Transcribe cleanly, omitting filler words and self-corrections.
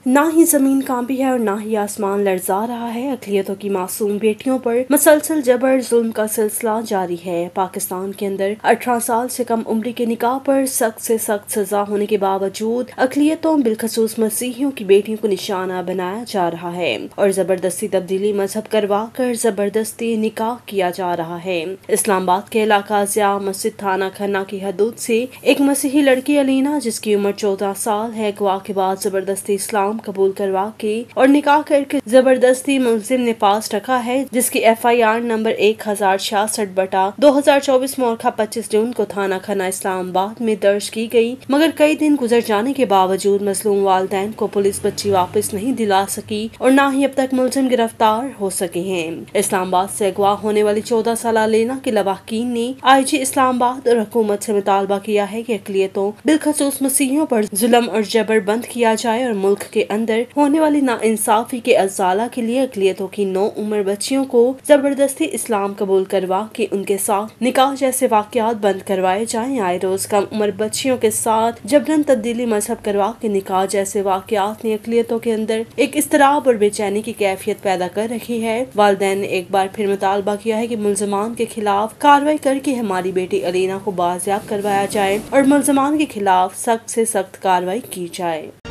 نہ ہی زمین کانپی ہے اور نہ ہی آسمان لرزا رہا ہے۔ اقلیتوں کی معصوم بیٹیوں پر مسلسل جبر ظلم کا سلسلہ جاری ہے۔ پاکستان کے اندر 18 سال سے کم عمری کے نکاح پر سخت سے سخت سزا ہونے کے باوجود اقلیتوں بالخصوص مسیحیوں کی بیٹیوں کو نشانہ بنایا جا رہا ہے اور زبردستی تبدیلی مذہب کروا کر زبردستی نکاح کیا جا رہا ہے۔ اسلام آباد کے علاقہ ضیاء مسجد تھانہ کھنہ کی حدود سے ایک مسیحی لڑکی علینا جس کی عمر 14 سال ہے، اغوا کے بعد زبردستی اسلام قبول کروا کے اور نکاح کر کے زبردستی ملزم نے پاس رکھا ہے، جس کی FIR نمبر 1066/2024 مورخہ 25 جون کو تھانہ کھنہ اسلام آباد میں درج کی گئی، مگر کئی دن گزر جانے کے باوجود مظلوم والدین کو پولیس بچی واپس نہیں دلا سکی اور نہ ہی اب تک ملزم گرفتار ہو سکے ہیں۔ اسلام آباد سے اغوا ہونے والی 14 سالہ لینا کے لواحقین نے IG اسلام آباد اور حکومت سے مطالبہ کیا ہے کہ اقلیتوں بالخصوص مسیحیوں پر ظلم اور جبر بند کیا جائے اور ملک کے اندر ہونے والی ناانصافی کے ازالہ کے لیے اقلیتوں کی نوعمر بچیوں کو زبردستی اسلام قبول کروا کے ان کے ساتھ نکاح جیسے واقعات بند کروائے جائیں۔ آئے روز کم عمر بچیوں کے ساتھ جبرن تبدیلی مذہب کروا کے نکاح جیسے واقعات نے اقلیتوں کے اندر ایک اضطراب اور بے چینی کی کیفیت پیدا کر رکھی ہے۔ والدین نے ایک بار پھر مطالبہ کیا ہے کہ ملزمان کے خلاف کارروائی کر کے ہماری بیٹی علینا کو بازیاب کروایا جائے اور ملزمان کے خلاف سخت سے سخت کارروائی کی جائے۔